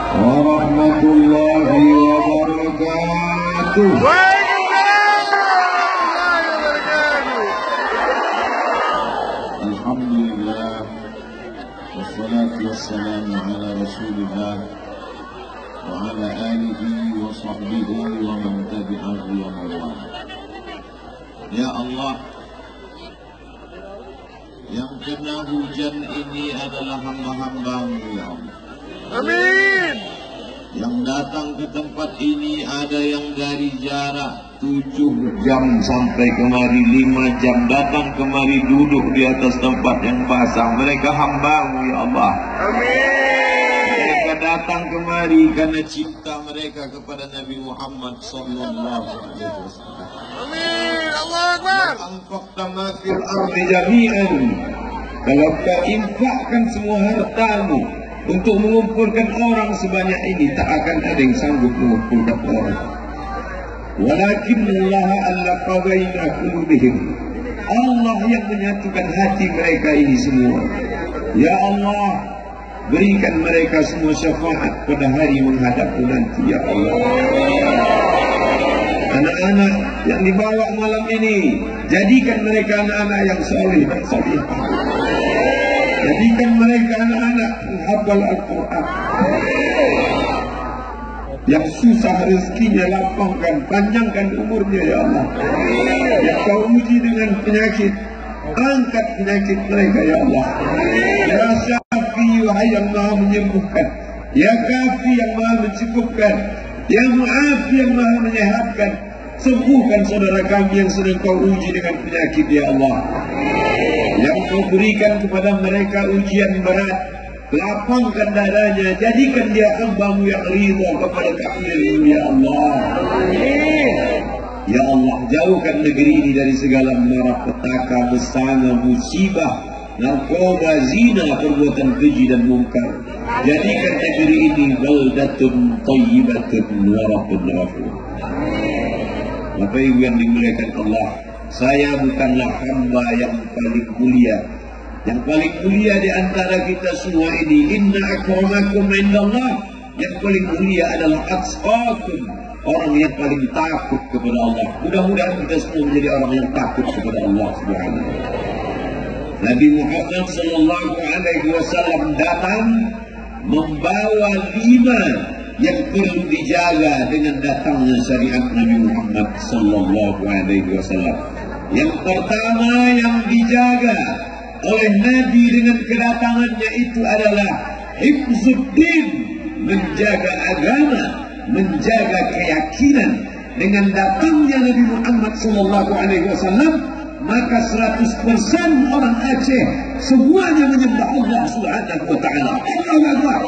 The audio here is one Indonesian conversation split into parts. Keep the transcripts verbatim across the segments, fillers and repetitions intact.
warahmatullahi wabarakatuh. Alhamdulillah, wassalatu wassalamu ala rasulillah wa ala alihi wa sahbihi wa man tabi'ahu wa man. Ya Allah, yang kena hujan ini adalah hamba-hamba-Mu, ya Allah. Amin. Yang datang ke tempat ini ada yang dari jarak tujuh jam sampai kemari, lima jam datang kemari duduk di atas tempat yang basah. Mereka hamba-Mu, ya Allah. Amin. Mereka datang kemari karena cinta mereka kepada Nabi Muhammad sallallahu alaihi wasallam. Amin. Allahu Akbar. Anfaqta ma fil ardi jami'an. Kalau kau infakkan semua hartamu untuk mengumpulkan orang sebanyak ini, tak akan ada yang sanggup mengumpulkan orang. Walakin Allah allaqa baina qulubihim. Allah yang menyatukan hati mereka ini semua. Ya Allah, berikan mereka semua syafaat pada hari menghadapmu nanti, ya Allah. Anak-anak yang dibawa malam ini, jadikan mereka anak-anak yang soleh dan salihah. Jadikan mereka anak-anak penghafal Al-Quran. Yang susah rezekinya, lapangkan, panjangkan umurnya, ya Allah. Yang kau uji dengan penyakit, angkat penyakit mereka, ya Allah. Ya Syafi, wahai yang maha menyembuhkan. Ya Kafi, yang maha mencukupkan. Ya Mu'afi, yang maha menyehatkan. Sembuhkan saudara kami yang sedang kau uji dengan penyakit, ya Allah. Yang kau berikan kepada mereka ujian berat, lapangkan dadanya, jadikan dia hamba-Mu yang ridha kepada takdir-Mu, ya Allah. Ya Allah, jauhkan negeri ini dari segala malapetaka, bencana, musibah, narkoba, zina, perbuatan keji dan mungkar. Jadikan negeri ini baldatun thayyibatun wa rabbun ghafur. Bapak Ibu yang dimuliakan Allah, saya bukanlah hamba yang paling mulia. Yang paling mulia di antara kita semua ini, inna akramakum indallah, yang paling mulia adalah atqakum, orang yang paling takut kepada Allah. Mudah-mudahan kita semua menjadi orang yang takut kepada Allah Subhanahu wa taala. Nabi Muhammad sallallahu alaihi wasallam datang membawa lima yang perlu dijaga dengan datangnya syariat Nabi Muhammad sallallahu alaihi wasallam. Yang pertama yang dijaga oleh Nabi dengan kedatangannya itu adalah hifzuddin, menjaga agama, menjaga keyakinan. Dengan datangnya Nabi Muhammad sallallahu alaihi wasallam, maka seratus persen orang Aceh semuanya menyembah Allah Subhanahu wa taala. Allahu Akbar.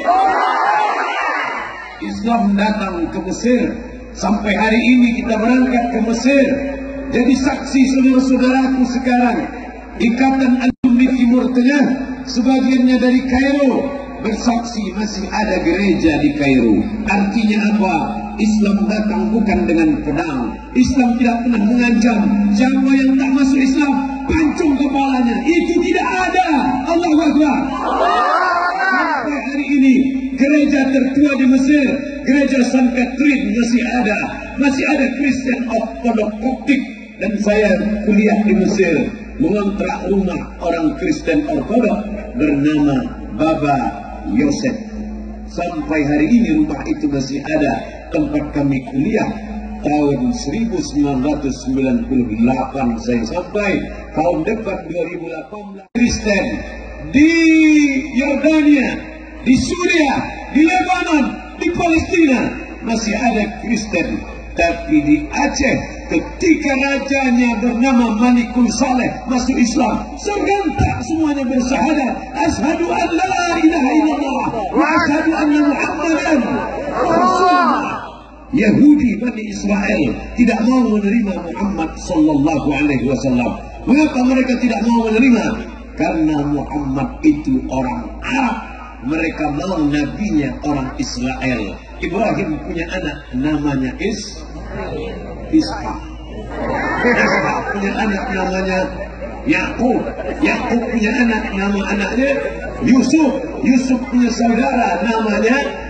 Islam datang ke Mesir. Sampai hari ini kita berangkat ke Mesir. Jadi saksi saudara-saudaraku sekarang, Ikatan Alumni Timur Tengah, sebagiannya dari Kairo, bersaksi masih ada gereja di Kairo. Artinya apa? Islam datang bukan dengan pedang. Islam tidak pernah mengancam. Siapa yang tak masuk Islam, pancung kepalanya. Itu tidak ada. Allahu Akbar. Sampai hari ini gereja tertua di Mesir, gereja San Catherine masih ada. Masih ada Kristen Ortodok Koptik. Dan saya kuliah di Mesir, mengontrak rumah orang Kristen Ortodok bernama Baba Yosef. Sampai hari ini rumah itu masih ada tempat kami kuliah. Tahun seribu sembilan ratus sembilan puluh delapan saya sampai, tahun depan dua ribu delapan belas. Kristen di Yordania, di Suriah, di Lebanon, di Palestina masih ada Kristen. Tapi di Aceh, ketika rajanya bernama Malikul Saleh masuk Islam, serentak semuanya bersyahadat, asyhadu an la ilaha illallah wa asyhadu anna Muhammadan Rasulullah. Yahudi Bani Israel tidak mau menerima Muhammad sallallahu alaihi wasallam. Mengapa mereka tidak mau menerima? Karena Muhammad itu orang Arab. Mereka mau nabinya orang Israel. Ibrahim punya anak namanya Is Ishak. Ishak punya anak namanya Yakub. Yakub punya anak, nama anaknya Yusuf. Yusuf punya saudara namanya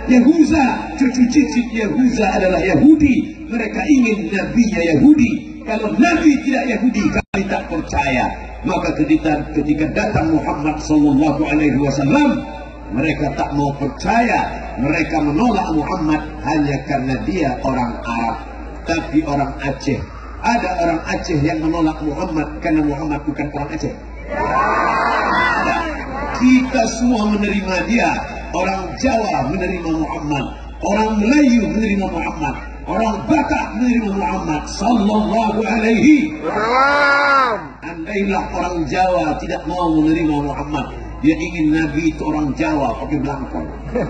Yahuza, cucu cicit Yahuza adalah Yahudi. Mereka ingin nabinya Yahudi. Kalau nabi tidak Yahudi, kami tak percaya. Maka ketika, ketika datang Muhammad sallallahu alaihi wasallam, mereka tak mau percaya. Mereka menolak Muhammad hanya karena dia orang Arab. Tapi orang Aceh, ada orang Aceh yang menolak Muhammad karena Muhammad bukan orang Aceh. Kita semua menerima dia. Orang Jawa menerima Muhammad, orang Melayu menerima Muhammad, orang Batak menerima Muhammad sallallahu alaihi wasallam. Andailah orang Jawa tidak mau menerima Muhammad, dia ingin Nabi itu orang Jawa pakai belangkon.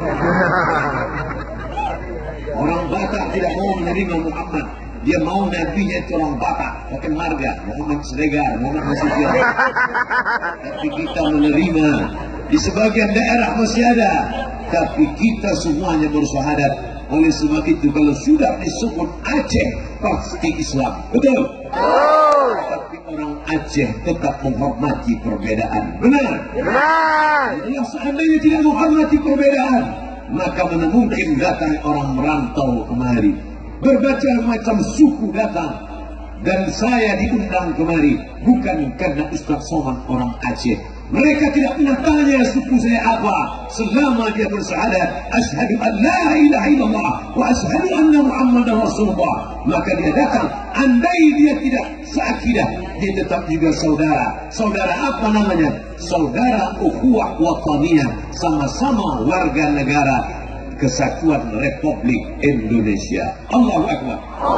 Orang Batak tidak mau menerima Muhammad, dia mau nabinya itu orang Batak pakai marga Muhammad Siregar, Muhammad Nasution. Tapi kita menerima. Di sebagian daerah masih ada, tapi kita semuanya bersyahadat. Oleh sebab itu kalau sudah disebut Aceh pasti Islam, betul? Oh. Tapi orang Aceh tetap menghormati perbedaan. Benar? Benar. Kalau seandainya tidak menghormati perbedaan, maka mana mungkin datang orang merantau kemari, berbagai macam suku datang, dan saya diundang kemari bukan karena Ustaz Somad orang Aceh. Mereka tidak pernah tanya suku saya apa, selama dia bersyahadat asyhadu an la ilaha illallah wa asyhadu anna muhammadar rasulullah, maka dia datang. Andai dia tidak seakidah, dia tetap juga saudara. Saudara apa namanya? Saudara ukhuwah wataniyah, sama-sama warga negara Kesatuan Republik Indonesia. Allahu Akbar.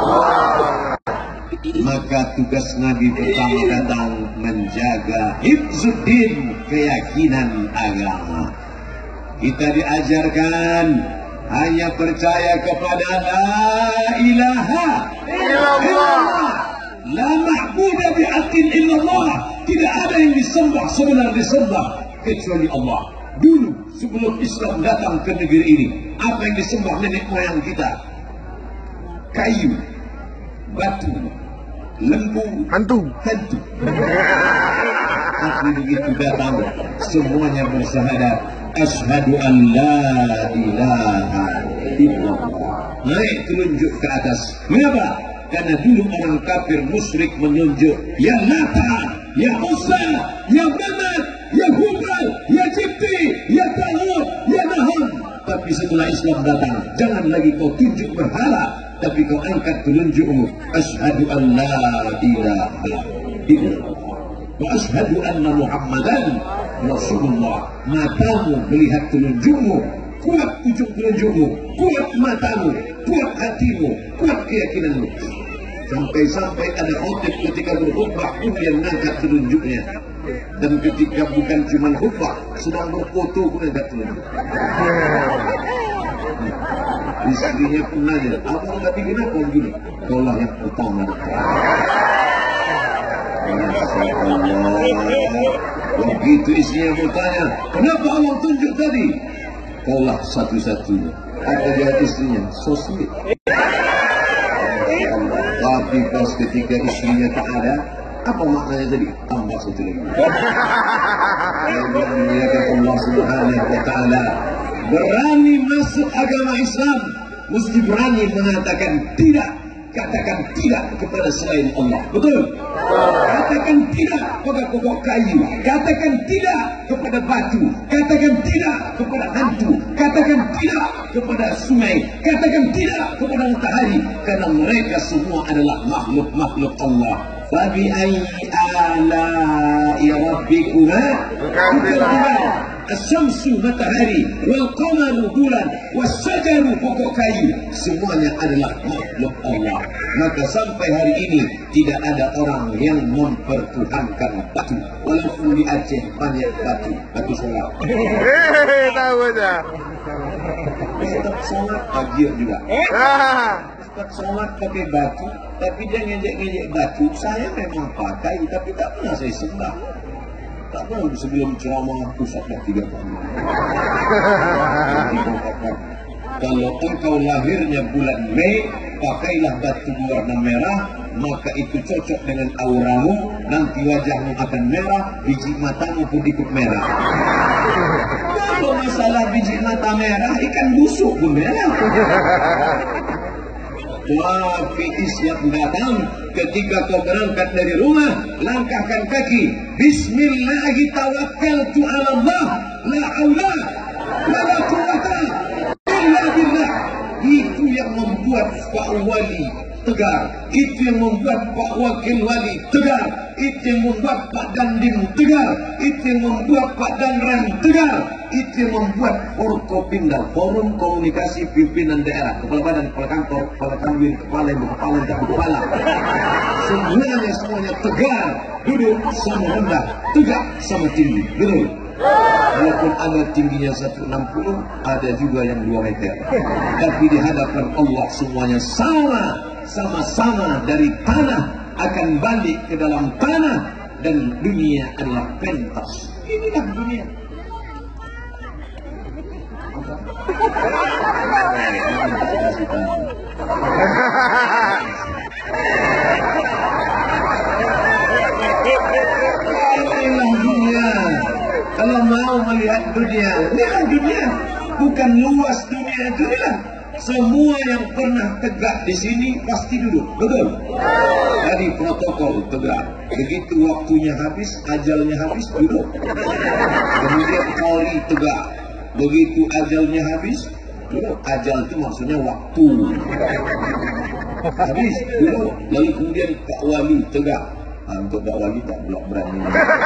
Maka tugas Nabi pertama datang menjaga hifzuddin, keyakinan agama. Kita diajarkan hanya percaya kepada la ilaha illallah, la ma'budu bihaqqin illallah. Tidak ada yang disembah sebenar disembah kecuali Allah. Dulu sebelum Islam datang ke negeri ini, apa yang disembah nenek moyang kita? Kayu, batu, lembu, hantu, hantu. Tapi begitu datang, semuanya bersyahadat asyhadu an la ilaha illallah. Naik telunjuk ke atas. Mengapa? Karena dulu orang kafir musyrik menunjuk ya Lata, ya Uzza, ya Manat, ya Hubal, ya Jibti, ya Tahut, ya Naham. Tapi setelah Islam datang, jangan lagi kau tunjuk berhala, tapi kau angkat telunjukmu. Asyhadu an la ilaha illallah wa asyhadu anna Muhammadan Rasulullah. Matamu melihat telunjukmu, kuat ujung telunjukmu, kuat matamu, kuat hatimu, kuat keyakinanmu. Sampai-sampai ada khotib ketika berkhutbah pun dia mengangkat telunjuknya. Dan ketika bukan cuma khutbah, sedang berfoto pun angkat telunjuk. Istrinya pun nanya, abang tadi kenapa gini? Kaulah yang pertama. Masya Allah. Begitu istrinya bertanya, kenapa abang tunjuk tadi? Kaulah satu-satunya. Apa dia istrinya? So sweet. Tapi pas ketika istrinya tak ada, apa maknanya tadi? Tambah satu lagi. Yang memuliakan Allah Subhanahu wa Ta'ala, berani masuk agama Islam, mesti berani mengatakan tidak. Katakan tidak kepada selain Allah. Betul? Katakan tidak kepada pokok kayu. Katakan tidak kepada batu. Katakan tidak kepada hantu. Katakan tidak kepada sungai. Katakan tidak kepada matahari. Karena mereka semua adalah makhluk-makhluk Allah. Fabi ayyi ala'i rabbikuma tukadziban. As-syamsu matahari, wal qamaru bulan, was-syajaru pokok kayu, semuanya adalah makhluk Allah. Maka sampai hari ini tidak ada orang yang mempertuhankan batu. Walaupun di Aceh banyak batu, batu solat. Hehehe, tahu aja. Ustaz solat agir juga. Ustaz solat pakai batu, tapi dia ngejek-ngejek batu. Saya memang pakai, tapi tak pernah saya sembah. Tak pernah sebelum ceramah pusat dah tiga kali. Kalau engkau lahirnya bulan Mei, pakailah batu berwarna merah, maka itu cocok dengan auramu. Nanti wajahmu akan merah, biji matamu pun ikut merah. Kalau masalah biji mata merah, ikan busuk pun merah. Tapi Islam datang ketika kau berangkat dari rumah, langkahkan kaki. Bismillah tawakkaltu ala Allah, la haula wala quwwata illa billah. Itu yang membuat Pak Wali tegar, itu yang membuat Pak Wakil Wali tegar, itu yang membuat Pak Dandim tegar, itu yang membuat Pak Danram tegar, itu yang membuat Forkopimda, Forum Komunikasi Pimpinan Daerah, Kepala Badan, Kepala Kantor, Kepala Kanwil, Kepala Ibu Kepala, dan Kepala. Semuanya semuanya tegar, duduk sama rendah, tegak sama tinggi, betul. Walaupun ada tingginya seratus enam puluh, ada juga yang dua meter. Tapi di hadapan Allah semuanya sama, sama-sama dari tanah akan balik ke dalam tanah, dan dunia adalah pentas. Inilah dunia. Inilah dunia. Kalau mau melihat dunia, lihat dunia. Bukan luas dunia itu, lihat. Semua yang pernah tegak di sini pasti duduk, betul? Jadi protokol tegak. Begitu waktunya habis, ajalnya habis, duduk. Kemudian Polri tegak. Begitu ajalnya habis, duduk. Ajal itu maksudnya waktu. Habis, duduk. Lalu kemudian Pak Wali tegak. Nah, untuk Pak Wali tak belum berani.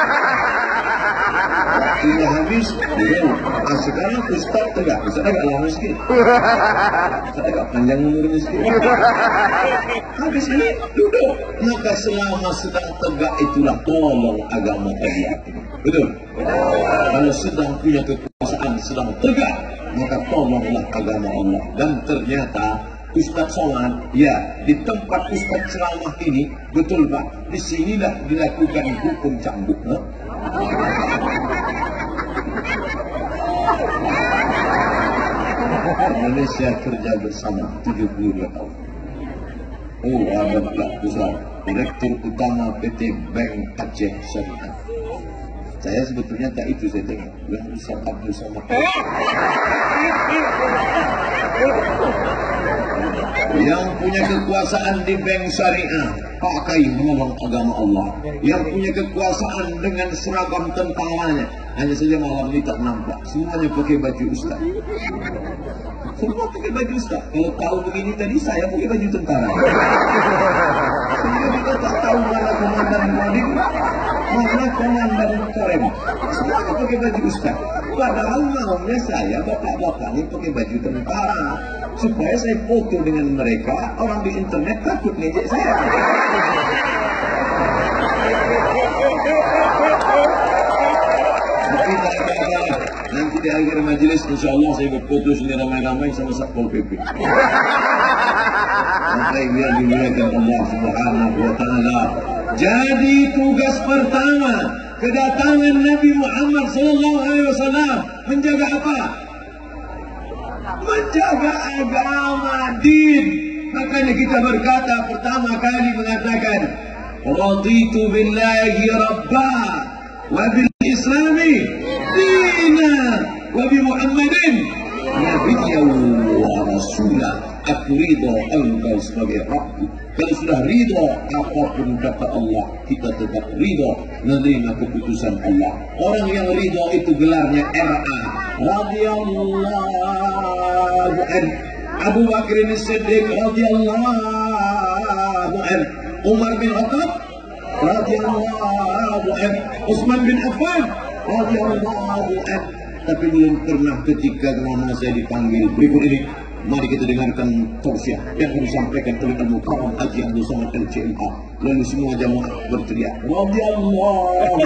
Waktunya habis, duduk. Nah, sekarang Ustaz tegak. Ustaz agak lama sikit. Ustaz agak panjang umurnya sikit. Habis ini duduk. Maka selama sedang tegak itulah tolong agama Allah. Betul? Kalau sedang punya kekuasaan, sedang tegak, maka tolonglah agama Allah. Dan ternyata Ustaz Somad, ya, di tempat Ustaz ceramah ini, betul Pak, disinilah dilakukan hukum cambuk. No? Indonesia kerja bersama tujuh puluh dua tahun. Oh, ada Pak Besar, Direktur Utama P T Bank Aceh Syariah. Saya sebetulnya tak itu saya tengok. Yang Ustaz Abdul Somad. Yang punya kekuasaan di bank syariah, pakai menolong agama Allah. Yang punya kekuasaan dengan seragam tentaranya, hanya saja malam ini tak nampak. Semuanya pakai baju Ustaz. Semua pakai baju Ustaz. Kalau tahu begini tadi, saya pakai baju tentara. Sehingga kita tak tahu mana komandan Kodim, mana komandan Korem. Semuanya pakai baju Ustaz. Padahal maunya saya bapak-bapak ini pakai baju tentara, supaya saya foto dengan mereka, orang di internet takut ngejek saya. Tapi tak apa-apa, nanti di akhir majelis insya Allah saya berfoto sini ramai-ramai sama Satpol P P. Sampai biar dimuliakan Allah Subhanahu wa Ta'ala. Jadi tugas pertama kedatangan Nabi Muhammad Sallallahu Alaihi Wasallam menjaga apa? Menjaga agama, din. Makanya kita berkata pertama kali mengatakan, raditu billahi rabba wa bil islami dina wa bi Muhammadin nabiyyan wa rasulah. Aku ridho engkau sebagai Rabbu. Kalau sudah ridho apapun kata Allah, kita tetap ridho menerima keputusan Allah. Orang yang ridho itu gelarnya R A, radhiyallahu anhu. Abu Bakar As-Siddiq radhiyallahu anhu. Umar bin Khattab radhiyallahu anhu. Utsman bin Affan radhiyallahu anhu. Tapi belum pernah ketika nama saya dipanggil. Berikut ini, mari kita dengarkan tausiah yang disampaikan oleh Al-Mukarram Haji Abdul Somad L C M A. Lalu semua jamaah berteriak, radhiyallahu.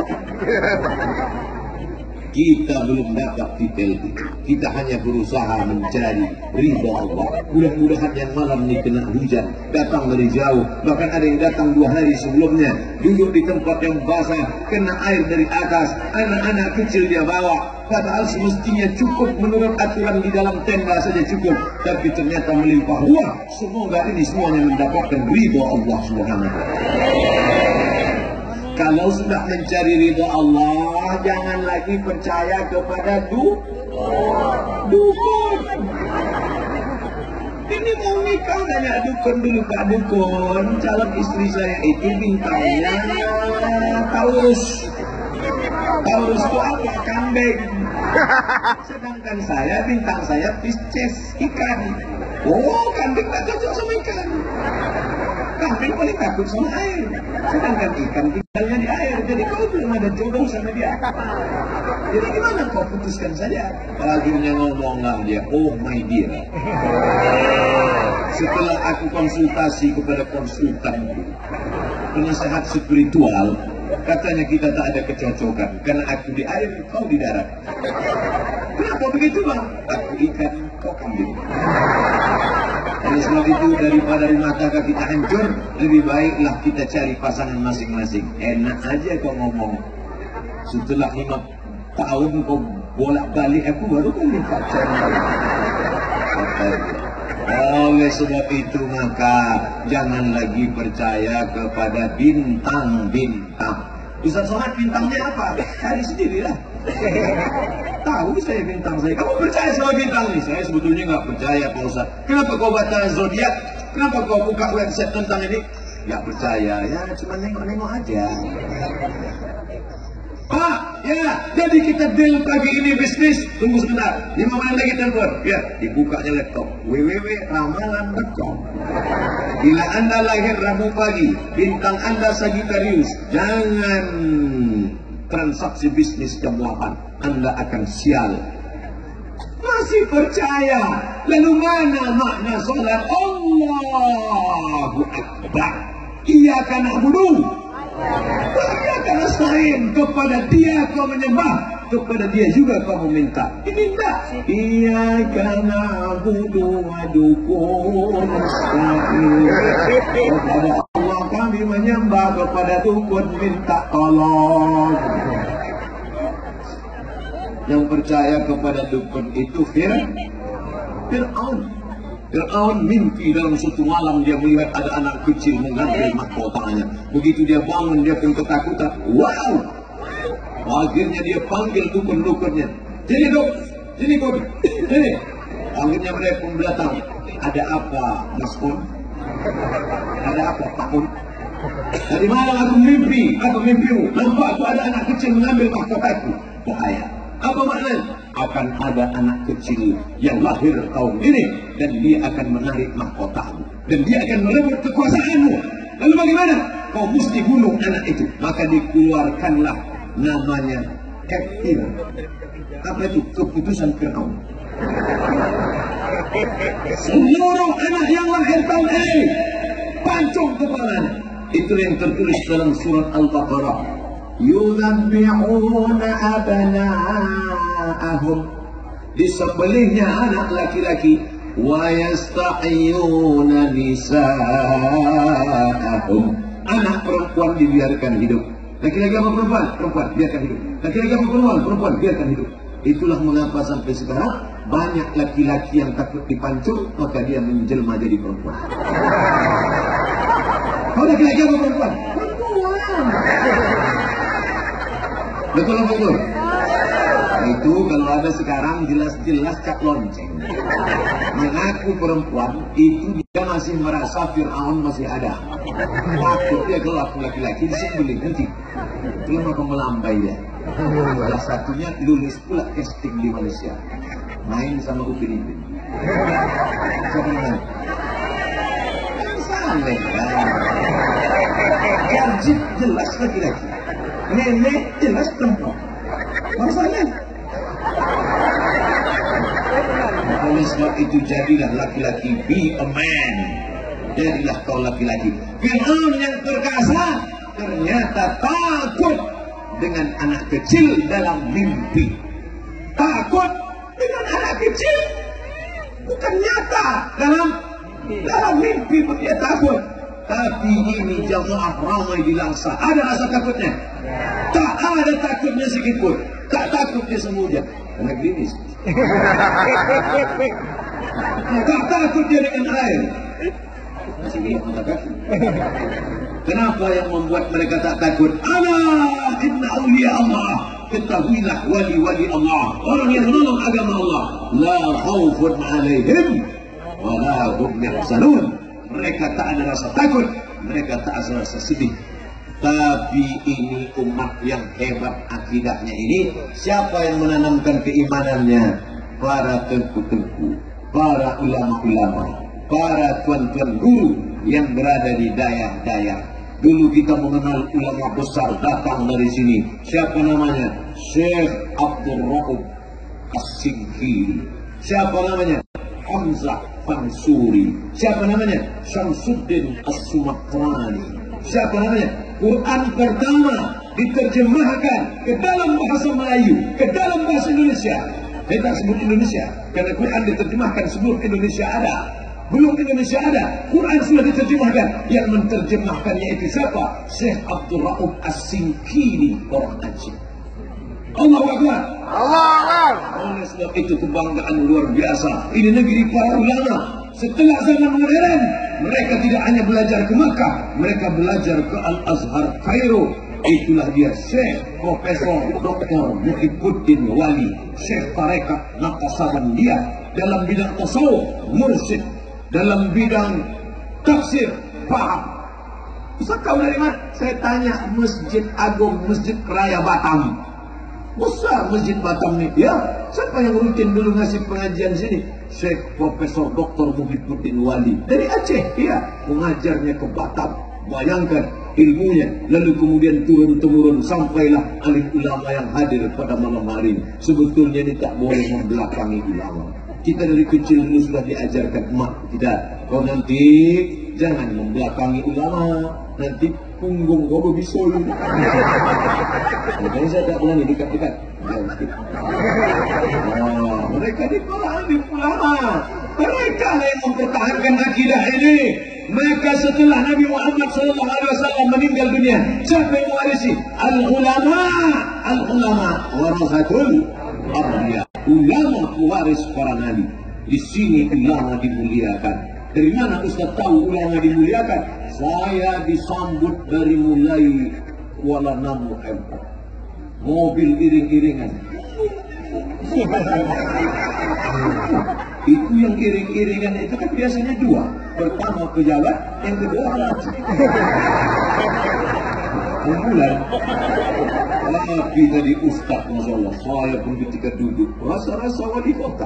Kita belum dapat titel itu. Kita hanya berusaha mencari ridha Allah. Mudah-mudahan yang malam ini kena hujan, datang dari jauh. Bahkan ada yang datang dua hari sebelumnya, duduk di tempat yang basah, kena air dari atas. Anak-anak kecil dia bawa. Padahal semestinya cukup menurut aturan di dalam tenda saja cukup. Tapi ternyata melimpah ruah. Semoga ini semuanya mendapatkan ridha Allah Subhanahu wa Ta'ala. Kalau sudah mencari ridho Allah, jangan lagi percaya kepada du dukun. Ini mau nikah nanya dukun dulu, Pak Dukun, calon istri saya itu bintangnya Taurus. Taurus itu apa? Kambing. Sedangkan saya bintang saya Pisces, ikan. Oh, kambing tak cocok sama ikan. Kambing paling takut sama air. Sedangkan ikan tinggalnya di air. Jadi kau belum ada jodoh sama dia. Jadi gimana kau putuskan saja? Akhirnya ngomonglah dia, oh my dear. Setelah aku konsultasi kepada konsultan, penasehat spiritual, katanya kita tak ada kecocokan. Karena aku di air, kau di darat. Kenapa begitu, Bang? Aku ikan, kau kambing. Oleh sebab itu, daripada rumah tangga kita hancur, lebih baiklah kita cari pasangan masing-masing. Enak aja kau ngomong. Setelah lima tahun kau bolak-balik, aku baru kali pacar. Oleh sebab itu maka jangan lagi percaya kepada bintang-bintang. Ustaz Somad bintangnya apa? Cari sendirilah. Tahu saya bintang saya. Kamu percaya sama bintang ini? Saya sebetulnya nggak percaya Pak Ustaz. Kenapa kau baca zodiak? Kenapa kau buka website tentang ini? Nggak percaya. Ya cuma nengok-nengok aja. Pak, ya, jadi kita deal pagi ini bisnis. Tunggu sebentar, lima menit lagi telepon. Ya, dibukanya laptop w w w titik ramalan titik com. Bila Anda lahir Rabu pagi, bintang Anda Sagittarius, jangan transaksi bisnis jam delapan. Anda akan sial. Masih percaya? Lalu mana makna salat? Allahu Akbar. Iyyaka na'budu. Iyyaka nasta'in. Kepada dia kau menyembah, kepada dia juga kau meminta. Ini enggak. Iyyaka na'budu wa dukun nasta'in. Kepada Allah kami menyembah, kepada dukun minta tolong. Yang percaya kepada dukun itu Fir'aun. Fir'aun mimpi dalam suatu malam dia melihat ada anak kecil mengambil mahkotanya. Begitu dia bangun dia pun ketakutan. Wow! Akhirnya dia panggil dukun-dukunnya. Jadi dok, sini kau, sini. Akhirnya mereka pun datang. Ada apa, Mas Pun? Ada apa, Pak Pun? Dari malam aku mimpi, apa mimpimu? Nampak aku ada anak kecil mengambil mahkotaku. Bahaya. Apa maknanya? Akan ada anak kecil yang lahir tahun ini dan dia akan menarik mahkotamu dan dia akan merebut kekuasaanmu. Lalu bagaimana? Kau mesti bunuh anak itu. Maka dikeluarkanlah namanya kafir. Apa itu? Keputusan Fir'aun. Seluruh anak yang lahir tahun ini pancung kepalanya. Itu yang tertulis dalam surat Al-Baqarah. Yudhabbi'una abna'ahum, disembelihnya anak laki-laki, wa yastahiyuna nisa'ahum, anak perempuan dibiarkan hidup. Laki-laki apa perempuan? Perempuan biarkan hidup. Laki-laki apa perempuan? Perempuan biarkan hidup. Itulah mengapa sampai sekarang banyak laki-laki yang takut dipancung, maka dia menjelma jadi perempuan. Kau laki-laki apa perempuan? Perempuan. Betul apa betul? Itu kalau ada sekarang jelas-jelas cak lonceng. Mengaku perempuan itu dia masih merasa Fir'aun masih ada. Takut dia kalau aku laki-laki disembelih nanti. Itulah maka melambai dia. Salah satunya lulus pula casting di Malaysia. Main sama Upin Ipin. Siapa namanya? Saleh kan. Jarjit jelas laki-laki. Nenek jelas perempuan. Masalah. Oleh sebab itu jadilah laki-laki, be a man. Jadilah kau laki-laki. Fir'aun yang perkasa ternyata takut dengan anak kecil dalam mimpi. Takut dengan anak kecil bukan nyata dalam dalam mimpi pun dia takut. Tapi ini jamaah ramai di Langsa. Ada rasa takutnya? Tak ada takutnya sedikit pun. Tak takut dia semuanya. Karena klinis. Tak takut dia dengan air. Masih lihat mata kaki. Kenapa yang membuat mereka tak takut? Ala inna awliya Allah. Ketahuilah wali-wali Allah, orang yang menolong agama Allah, la khaufun alaihim wa la hum yahzanun. Mereka tak ada rasa takut, mereka tak ada rasa sedih. Tapi ini umat yang hebat akidahnya ini. Siapa yang menanamkan keimanannya? Para tengku-tengku, para ulama-ulama, para tuan-tuan guru yang berada di daerah-daerah. Dulu kita mengenal ulama besar datang dari sini. Siapa namanya? Syekh Abdul Raub As-Singkiri. Siapa namanya? Hamzah Fansuri. Siapa namanya? Syamsuddin As-Sumatrani. Siapa namanya? Quran pertama diterjemahkan ke dalam bahasa Melayu, ke dalam bahasa Indonesia. Saya tak sebut Indonesia, karena Quran diterjemahkan sebelum Indonesia ada. Belum Indonesia ada, Quran sudah diterjemahkan. Yang menterjemahkannya itu siapa? Syekh Abdul Raub As-Singkiri, orang Aceh. Allahu Akbar. Allah Akbar. Oleh sebab itu kebanggaan luar biasa. Ini negeri para ulama. Setelah zaman modern, mereka tidak hanya belajar ke Makkah, mereka belajar ke Al-Azhar Kairo. Itulah dia Syekh Profesor Doktor Muhibbuddin Wali, Syekh Tarekat Naqsabandia dalam bidang tasawuf, mursyid dalam bidang tafsir, paham. Ustaz tahu dari mana? Saya tanya Masjid Agung, Masjid Raya Batam. Besar Masjid Batam ini. Ya, siapa yang rutin dulu ngasih pengajian sini? Syekh Profesor Doktor Muhibbuddin Wali dari Aceh. Ya, mengajarnya ke Batam. Bayangkan ilmunya, lalu kemudian turun-temurun sampailah alim ulama yang hadir pada malam hari. Sebetulnya ini tak boleh membelakangi ulama. Kita dari kecil dulu sudah diajarkan emak kita, kau nanti jangan membelakangi ulama, nanti punggung kau berbisul. Makanya saya tak pernah dekat-dekat. Oh, mereka di para alim ulama, mereka yang mempertahankan akidah ini. Maka setelah Nabi Muhammad shallallahu alaihi wasallam meninggal dunia, siapa yang mewarisi? Al-ulama, al-ulama warasatul anbiya. Ulama pewaris para nabi. Di sini ulama dimuliakan. Dari mana Ustaz tahu ulama dimuliakan? Saya disambut dari mulai Kuala Namu Airport. Mobil iring-iringan. Itu yang iring-iringan itu kan biasanya dua. Pertama pejabat, yang kedua haji. Kumpulan. Tapi tadi Ustaz, Masya Allah, saya pun ketika duduk rasa-rasa wali kota.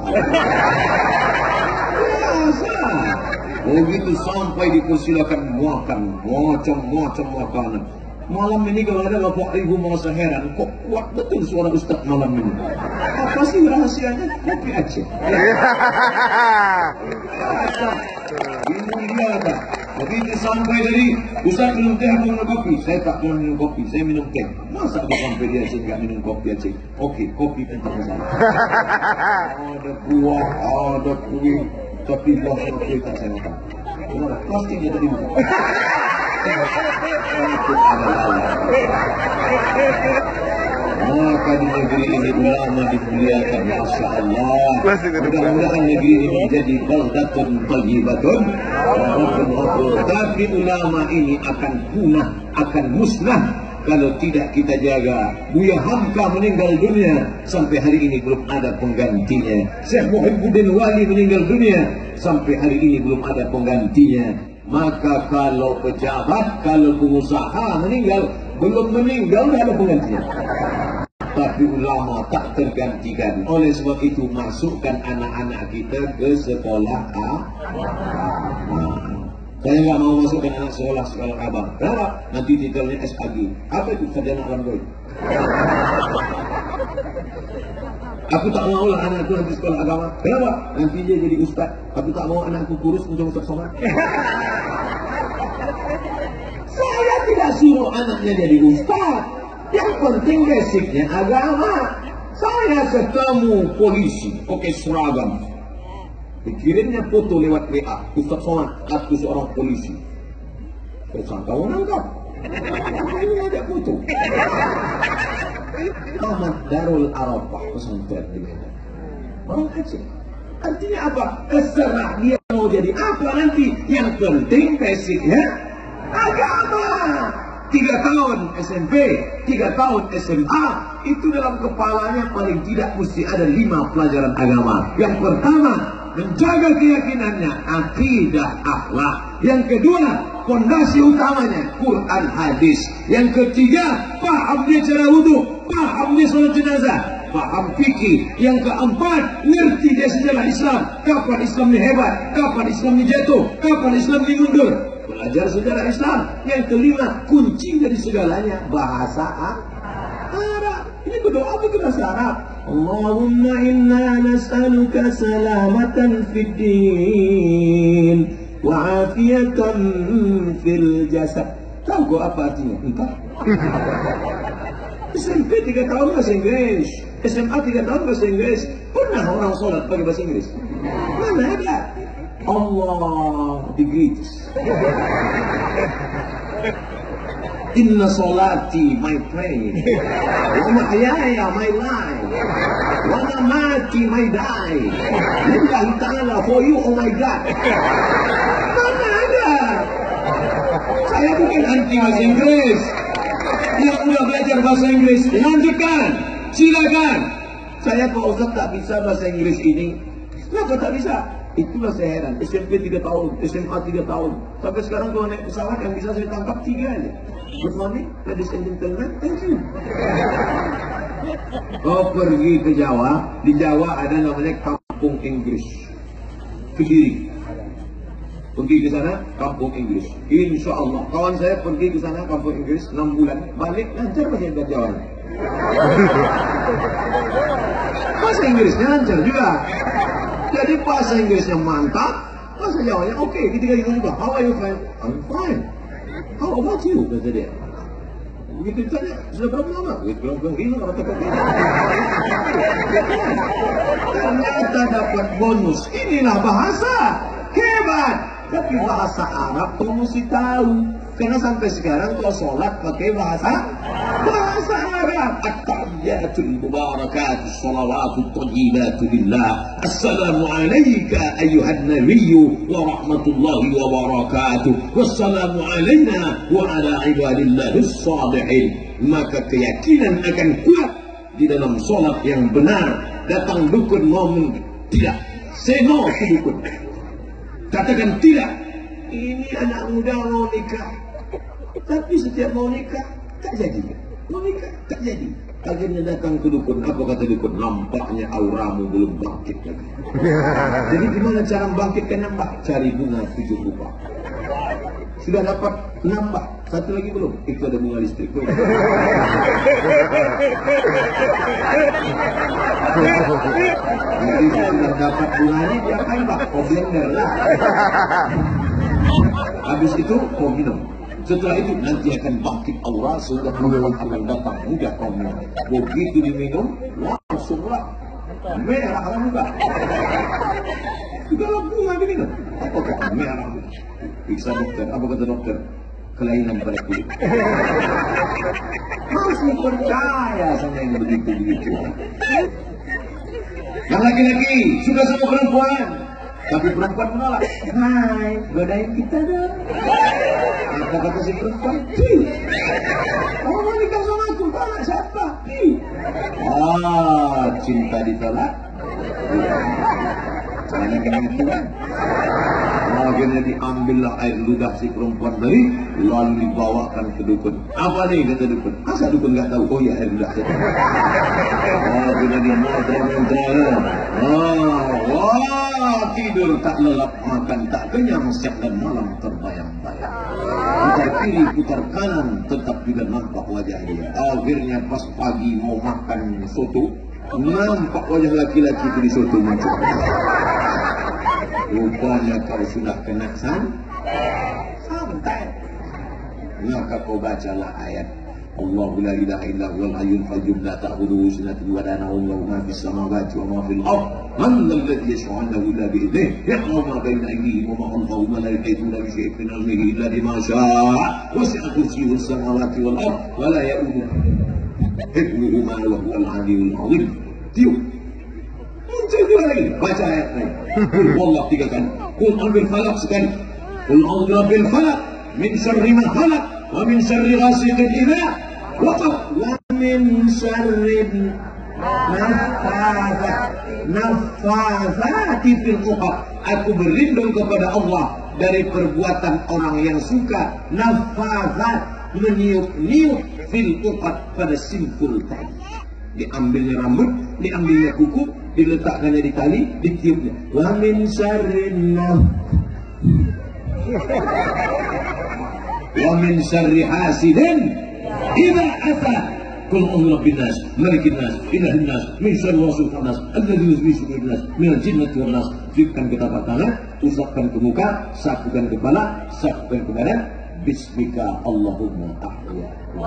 Biasa. Begitu sampai dipersilakan makan macam-macam makanan. Malam ini kalau ada bapak ibu merasa heran, kok kuat betul suara Ustaz malam ini. Apa sih rahasianya? Kopi Aceh. Ini dia apa? Begitu sampai dari Ustaz minum teh atau minum kopi? Saya tak mau minum kopi, saya minum teh. Masa aku sampai dia Aceh nggak minum kopi Aceh? Oke, kopi untuk saya. Ada buah, ada kue, tapi buah kue tak saya makan. Pasti dia tadi bukan. Maka di negeri ini ulama dimuliakan, Masya Allah. Mudah-mudahan negeri ini menjadi baldatun thayyibatun. Tapi ulama ini akan punah, akan musnah kalau tidak kita jaga. Buya Hamka meninggal dunia, sampai hari ini belum ada penggantinya. Syekh Muhibbuddin Wali meninggal dunia, sampai hari ini belum ada penggantinya. Maka kalau pejabat, kalau pengusaha meninggal, belum meninggal, tidak ada penggantinya. Tapi ulama tak tergantikan. Oleh sebab itu, masukkan anak-anak kita ke sekolah agama. Saya nggak mau masukkan anak sekolah sekolah agama. Kenapa? Nanti titelnya S A G. Apa itu? Sarjana alam goib. Aku tak mau lah anakku nanti sekolah agama. Kenapa? Nanti dia jadi ustaz. Aku tak mau anakku kurus untuk ustaz somad. Saya tidak suruh anaknya jadi ustaz. Yang penting basicnya agama. Saya ketemu polisi pakai seragam, dikirimnya foto lewat W A. Ustaz somad, aku seorang polisi. Tersangka menangkap. Ini ada foto. Tamat Darul Arafah pesantren di Medan. Orang Aceh. Artinya apa? Terserah dia mau jadi apa nanti. Yang penting basicnya agama. tiga tahun S M P, tiga tahun S M A, itu dalam kepalanya paling tidak mesti ada lima pelajaran agama. Yang pertama, menjaga keyakinannya, akidah, akhlak. Yang kedua, fondasi utamanya Quran hadis. Yang ketiga, paham dia cara wudhu, paham dia sholat jenazah, paham fikih. Yang keempat, ngerti dia sejarah Islam, kapan Islam ini hebat, kapan Islam ini jatuh, kapan Islam ini mundur. Belajar sejarah Islam. Yang kelima, kunci dari segalanya bahasa Arab. Ini berdoa pakai bahasa Arab. Allahumma inna nas'aluka salamatan fid din wa afiyatan fil jasad. Tahu kok apa artinya? Entah. S M P tiga tahun bahasa Inggris, S M A tiga tahun bahasa Inggris. Pernah orang sholat pakai bahasa Inggris? Mana ada? Allah the greatest. Inna salati my prayer, wa mahyaya my life, wa mamati my die. Lillahi ta'ala for you oh my God. Mana ada? Saya bukan anti bahasa Inggris. Yang udah belajar bahasa Inggris, lanjutkan, silakan. Saya Pak Ustaz tak bisa bahasa Inggris ini. Kenapa tak bisa? Itulah saya heran. S M P tiga tahun, S M A tiga tahun. Sampai sekarang kalau naik pesawat yang bisa saya tangkap tiga aja. Good morning, ladies and gentlemen, thank you. Kau pergi ke Jawa, di Jawa ada namanya kampung Inggris, Kediri. Pergi ke sana, kampung Inggris. Insya Allah, kawan saya pergi ke sana, kampung Inggris, enam bulan, balik lancar bahasa Jawa. Bahasa Inggrisnya lancar juga. Jadi bahasa Inggrisnya mantap, bahasa Jawanya oke. Okay. Ketika itu juga, how are you fine? I'm fine. How about you? Kata dia. Begitu ditanya, sudah berapa lama? Bilang ini kata-kata. Ternyata dapat bonus. Inilah bahasa hebat. Tapi bahasa Arab kau mesti tahu. Karena sampai sekarang kau sholat pakai bahasa bahasa Arab. At-tahiyyatul mubarakatus salawatut thayyibatu lillah. Assalamu alayka ayyuhan nabiyyu wa rahmatullahi wa barakatuh. Wassalamu alayna wa ala ibadillahis salihin. Maka keyakinan akan kuat di dalam sholat yang benar. Datang dukun ngomong tidak, say no to dukun. Katakan tidak. Ini anak muda mau nikah, tapi setiap mau nikah tak jadi. Mau nikah tak jadi. Akhirnya datang ke dukun. Apa kata dukun? Nampaknya auramu belum bangkit lagi. Jadi gimana cara bangkitkan nambah? Cari bunga tujuh rupa. Sudah dapat nambah, satu lagi belum. Itu ada bunga listrik. Jadi sudah dapat bunganya diapain Pak? Kau blender lah. Habis itu kau minum. Setelah itu nanti akan bangkit aura sehingga penumpang akan datang. Mudah kau minum. Begitu diminum, langsunglah merah lah muka. Sudah bunga diminum. Apakah merah muka? Periksa dokter. Apa kata dokter? Kelainan pada kulit. Masih percaya sama yang begitu-begitu. Yang laki-laki suka sama perempuan, tapi perempuan menolak. Hai, godain kita dong. Apa kata si perempuan? Oh, mau nikah sama aku, tolak siapa? Ah, cinta ditolak. Karena kena Tuhan. Akhirnya diambillah air ludah si perempuan dari, lalu dibawakan ke dukun. Apa nih kata dukun? Masa dukun nggak tahu? Oh ya air ludah. Akhirnya dimantra-mantra. Ah, wah, tidur tak lelap, makan tak kenyang, siang dan malam terbayang-bayang. Putar kiri, putar kanan, tetap juga nampak wajah dia. Akhirnya pas pagi mau makan soto, nampak wajah laki-laki itu di soto macam. Rupanya kau sudah kena san santai. Maka kau bacalah ayat Allahu la ilaha illa huwal hayyul qayyum la ta'khudhuhu sinatun wa la nawm lahu ma fis samawati wa ma fil ard man dhal ladzi yashfa'u 'indahu illa bi idhnihi ya'lamu ma bayna aydihim wa ma khalfahum wa la yuhituna bi shay'in min 'ilmihi illa bima sha'a wasi'a kursiyyuhu as-samawati wal ard wa la ya'uduhu hifdhuhuma wa huwal 'aliyyul 'azim. Tiup. Muncul dua lagi, baca ayat lain. Qul wallah tiga kali. Qul ambil falak sekali. Qul a'udzu birabbil falaq min syarri ma khalaq wa min syarri ghasiqin idza waqab, wa min syarri nafathati nafathati fil uqad. Aku berlindung kepada Allah dari perbuatan orang yang suka nafathat, meniup-niup fil uqad, pada simpul tali. Diambilnya rambut, diambilnya kuku, diletakkannya di tali, ditiupnya. Wa min syarrin wa min syarri hasidin idza hasad. Qul a'udzu birabbin nas, malikin nas, ilahin nas, min syarri wasilin nas, alladzi yuwaswisu fil nas, minal jinnati wan nas. Tiupkan ke tapak tangan, usapkan ke muka, sapukan kepala, sapukan ke badan. Bismika Allahumma ahya.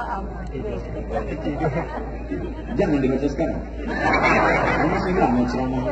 Jangan dibaca sekarang. Kamu sih lama ceramah.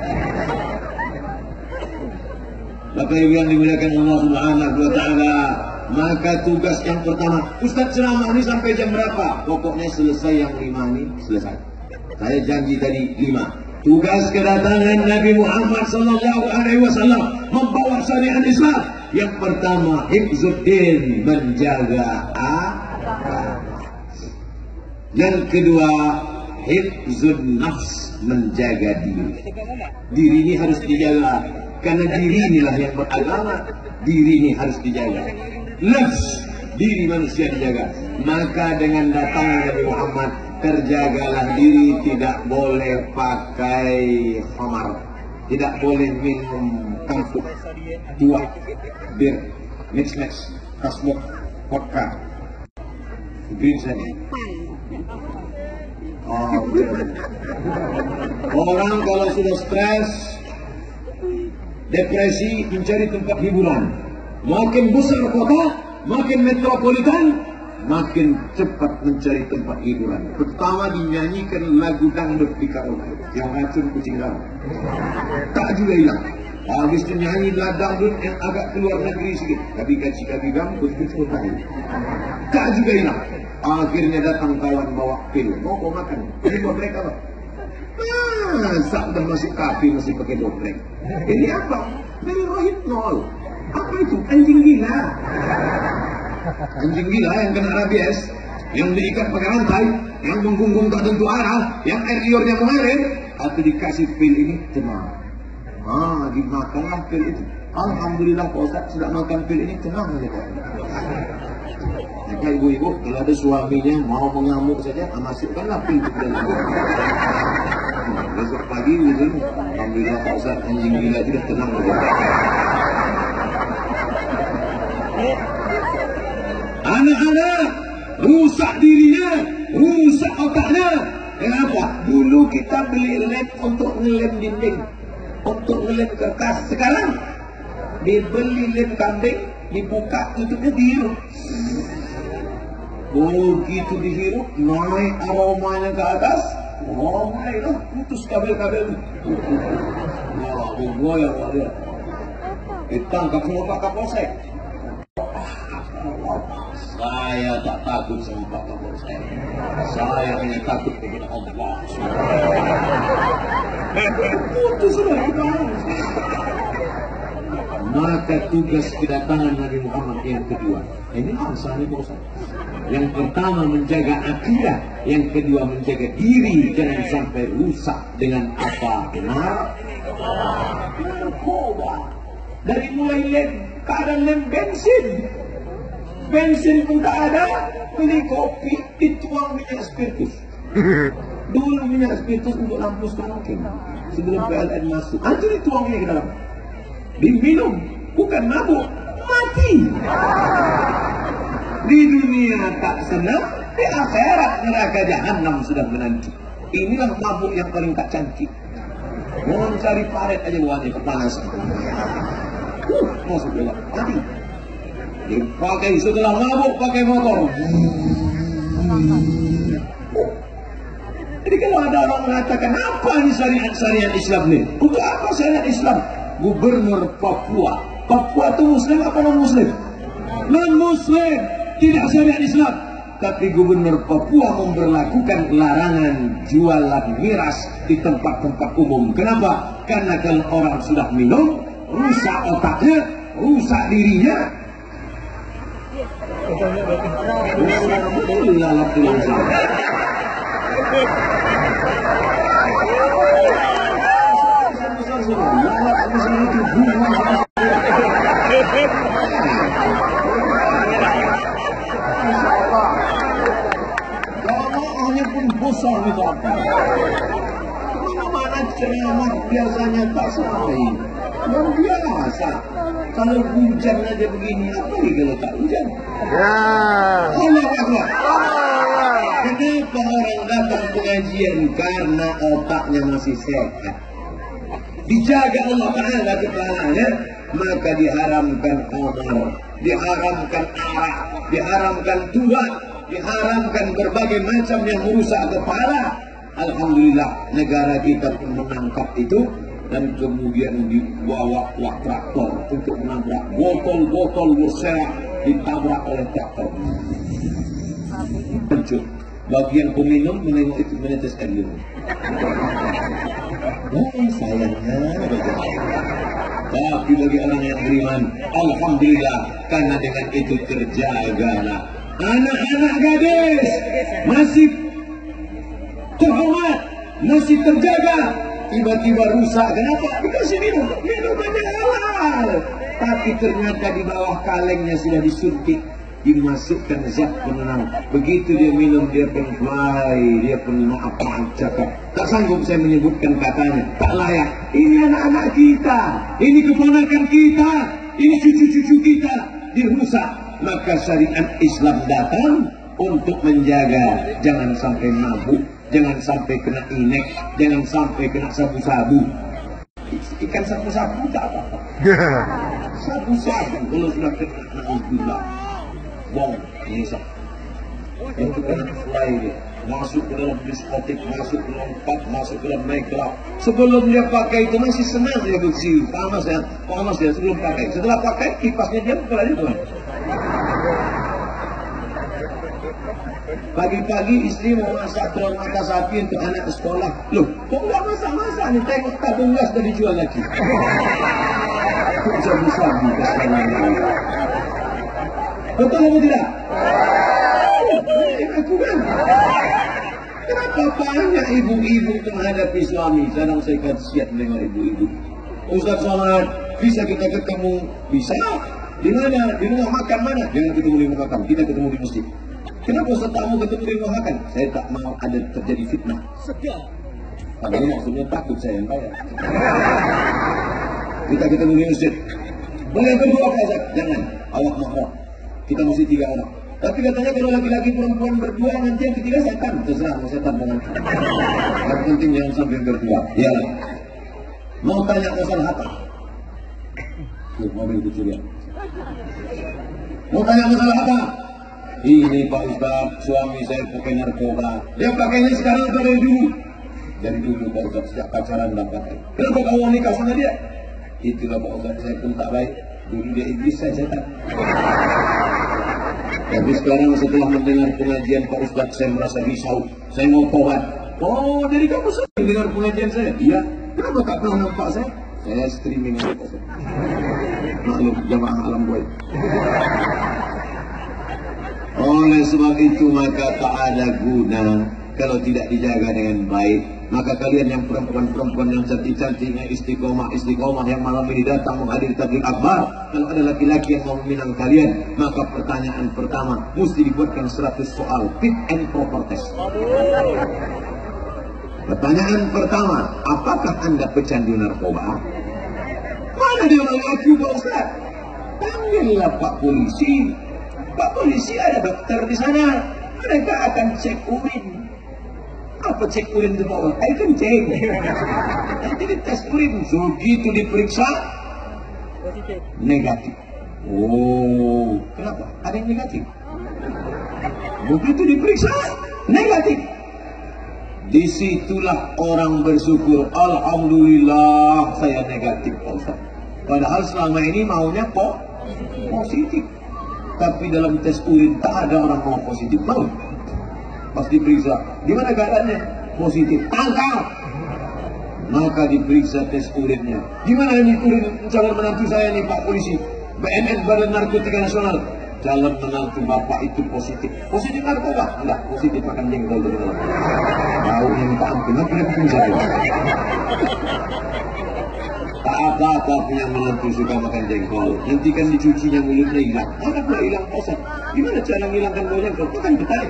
Bapak Ibu yang dimuliakan Allah Subhanahu wa taala, maka tugas yang pertama, Ustaz ceramah ini sampai jam berapa? Pokoknya selesai yang lima ini, selesai. Saya janji tadi lima. Tugas kedatangan Nabi Muhammad sallallahu alaihi wasallam membawa syariat Islam. Yang pertama, hifzuddin, menjaga agama. Yang kedua, hifzun nafs, menjaga diri. Diri ini harus dijaga, karena diri inilah yang beragama. Diri ini harus dijaga. Nafs, diri manusia dijaga. Maka dengan datangnya Nabi Muhammad, terjagalah diri, tidak boleh pakai khamar, tidak boleh minum kampuk, tua, bir, mix-mix, kasmuk, vodka, green sand. Oh, orang kalau sudah stres, depresi, mencari tempat hiburan. Makin besar kota, makin metropolitan, makin cepat mencari tempat hiburan. Pertama dinyanyikan lagu dangdut di karaoke, yang racun kucing dalam. Tak juga hilang. Habis nyanyi dangdut yang agak keluar negeri sedikit, tapi kaci kaki gambut itu tahu. Tak juga hilang. Akhirnya datang kawan bawa pil, mau kau makan? Ini buat mereka apa? Masa udah masuk kafe masih pakai dompet? Ini apa? Dari rohipnol. Apa itu? Anjing gila. Anjing gila yang kena rabies, yang diikat pakai rantai, yang menggungung tak tentu arah, yang air liurnya mengalir, atau dikasih pil ini tenang. Ah, dimakanlah pil itu. Alhamdulillah Pak Ustaz sudah makan pil ini, tenang saja Pak. Maka ibu-ibu kalau ada suaminya mau mengamuk saja, masukkanlah pil itu dalam. Nah, besok pagi itu, alhamdulillah Pak Ustaz anjing gila sudah tenang saja. Anak-anak rusak dirinya, rusak otaknya. Kenapa? Dulu kita beli lem untuk ngelem dinding, untuk ngelem kertas. Sekarang dibeli lem kambing, dibuka tutupnya dihirup. Begitu dihirup, naik aromanya ke atas. Oh, mulailah putus kabel-kabel. Wah, gua yang ada. Ditangkap semua Pak Kapolsek. Saya tak takut sama Pak Kapolsek. Saya hanya takut kepada Allah. Putus sudah. Maka tugas kedatangan Nabi Muhammad yang kedua, ini bangsa ini bosan. Yang pertama menjaga akidah, yang kedua menjaga diri jangan sampai rusak dengan apa? Narkoba. Dari mulai lem, keadaan lem bensin, bensin pun tak ada, beli kopi dituang minyak spiritus. Dulu minyak spiritus untuk lampu semakin sebelum P L N masuk, itu dituangnya ke dalam. Diminum, bukan mabuk, mati. Di dunia tak senang, di akhirat neraka jahanam sudah menanti. Inilah mabuk yang paling tak cantik. Mau cari paret aja buatnya kepanasan. Uh, masuk gelap, mati. Dipakai setelah mabuk pakai motor. Jadi kalau ada orang mengatakan apa ini syariat-syariat Islam ini? Untuk apa syariat Islam? Gubernur Papua, Papua itu Muslim apa non Muslim? Non Muslim, tidak syariat Islam. Tapi Gubernur Papua memberlakukan larangan jualan miras di tempat-tempat umum. Kenapa? Karena kalau orang sudah minum, rusak otaknya, rusak dirinya. Lalap tulang saya. Jamaahnya pun besar itu apa? Mana-mana ceramah biasanya tak sampai. Luar biasa. Kalau hujan aja begini, apa nih kalau tak hujan? Ya. Allah Akbar. Kenapa orang datang pengajian? Karena otaknya masih sehat. Dijaga Allah Ta'ala kepalanya, maka diharamkan khamar, diharamkan arak, diharamkan tuak, diharamkan berbagai macam yang merusak kepala. Alhamdulillah negara kita pun menangkap itu dan kemudian dibawa wak traktor untuk menabrak botol-botol berserak, ditabrak oleh traktor. Pencut. Bagian peminum menengok itu menetes air liur. Oh, sayangnya. Tapi bagi orang yang beriman, alhamdulillah, karena dengan itu terjagalah. Anak-anak gadis masih terhormat, masih terjaga. Tiba-tiba rusak. Kenapa? Dikasih minum, minumannya halal. Tapi ternyata di bawah kalengnya sudah disuntik, dimasukkan zat penenang. Begitu dia minum, dia pun fly, dia pun maaf cakap. Tak sanggup saya menyebutkan katanya, tak layak. Ini anak-anak kita, ini keponakan kita, ini cucu-cucu kita dirusak. Maka syariat Islam datang untuk menjaga, jangan sampai mabuk, jangan sampai kena inek, jangan sampai kena sabu-sabu. Ikan sabu-sabu tak apa-apa. Sabu-sabu kalau sudah kena na'udzubillah. Bom, bisa. Itu kena fly dia. Masuk ke dalam diskotik, masuk ke dalam pub, masuk ke dalam nightclub. Sebelum dia pakai itu masih senang dia bersiul. Panas ya, panas ya sebelum pakai. Setelah pakai kipasnya dia buka lagi tuan. Pagi-pagi istri mau masak telur mata sapi untuk anak sekolah. Loh, kok nggak masak-masak nih? Tengok tabung gas sudah dijual lagi. Sabu-sabu kesalahan. Betul atau tidak? Aku kan. Kenapa banyak ibu-ibu menghadapi suami? Sekarang saya kasihan dengan ibu-ibu. Ustaz Somad, bisa kita ketemu? Bisa. Di mana? Di rumah makan mana? Jangan ketemu di rumah makan. Kita ketemu di masjid. Kenapa Ustaz tak mau ketemu di rumah makan? Saya tak mau ada terjadi fitnah. Padahal maksudnya takut saya yang bayar. Kita ketemu di masjid. Boleh berdua Ustaz? Jangan. Awak mahram. Kita mesti tiga orang. Tapi katanya kalau laki-laki perempuan berdua, nanti yang ketiga setan. Terserah mau setan dengan. Yang penting jangan sampai berdua. Ya. Mau tanya masalah apa? Tuh, mobil kecurian. Mau tanya masalah apa? Ini Pak Ustaz, suami saya pakai narkoba. Dia pakainya sekarang atau dari dulu? Dari dulu Pak Ustaz, sejak pacaran dapat. Kenapa kau nikah sama dia? Itulah Pak Ustaz, saya pun tak baik. Dulu dia iblis, saya setan. Tapi sekarang setelah mendengar pengajian Pak Ustaz, saya merasa risau. Saya mau tobat. Oh, jadi kamu sering dengar pengajian saya? Iya. Kenapa tak pernah nampak saya? Saya streaming aja Pak Ustaz. Maklum, jamaah alam goib. Oleh sebab itu maka tak ada guna kalau tidak dijaga dengan baik. Maka kalian yang perempuan-perempuan yang cantik-cantik, yang istiqomah-istiqomah, yang malam ini datang menghadiri tabligh akbar, kalau ada laki-laki yang mau meminang kalian, maka pertanyaan pertama mesti dibuatkan seratus soal fit and proper test. Pertanyaan pertama, apakah anda pecandu narkoba? Mana dia mengaku Pak Ustaz? Panggillah Pak Polisi. Pak Polisi ada dokter di sana. Mereka akan cek urin. Apa cek urin itu Pak Ustaz? Ayo kan cek. Nanti dites urin. Begitu diperiksa negatif. Oh, kenapa? Ada yang negatif. Begitu diperiksa negatif. Disitulah orang bersyukur. Alhamdulillah saya negatif Pak Ustaz. Padahal selama ini maunya kok positif. Tapi dalam tes urin tak ada orang mau positif. Mau. Pas diperiksa, gimana keadaannya? Positif. Tangkap. Maka diperiksa tes urinnya. Gimana ini urin calon menantu saya nih Pak Polisi? B N N Badan Narkotika Nasional. calon menantu bapak itu positif. Positif narkoba? Enggak, positif makan jengkol dari dalam. Baunya minta ampun, nanti dia bikin saya. Tak apa-apa punya menantu suka makan jengkol. Nanti kan dicucinya mulutnya hilang. Mana pula hilang Ustaz? Gimana cara menghilangkan bau jengkol? Makan betai.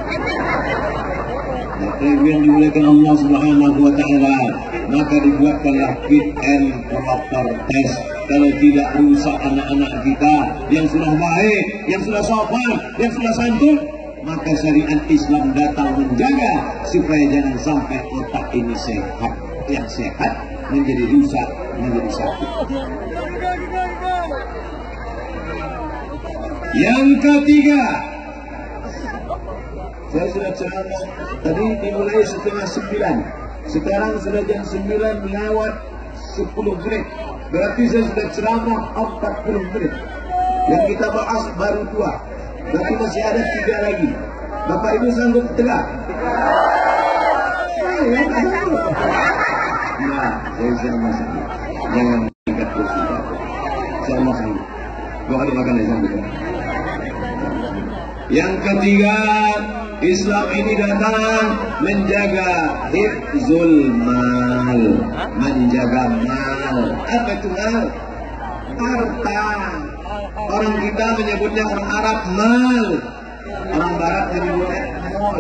Maka yang dimuliakan Allah Subhanahu wa Ta'ala, maka dibuatkanlah fit and proper test. Kalau tidak rusak anak-anak kita yang sudah baik, yang sudah sopan, yang sudah santun, maka syariat Islam datang menjaga supaya jangan sampai otak ini sehat, yang sehat menjadi rusak, menjadi sakit. Yang ketiga, saya sudah ceramah tadi dimulai setengah sembilan, sekarang sudah jam sembilan lewat sepuluh menit. Berarti saya sudah ceramah empat puluh menit. Yang kita bahas baru dua. Berarti masih ada tiga lagi. Bapak Ibu sanggup tegak? Nah, saya sudah masuk. Jangan meningkat kursi. Saya masuk. Dua kali makan ya sampai. Yang ketiga, Islam ini datang menjaga hifzul mal, menjaga mal. Apa itu mal? Harta. Orang kita menyebutnya, orang Arab mal, orang Barat menyebutnya mall.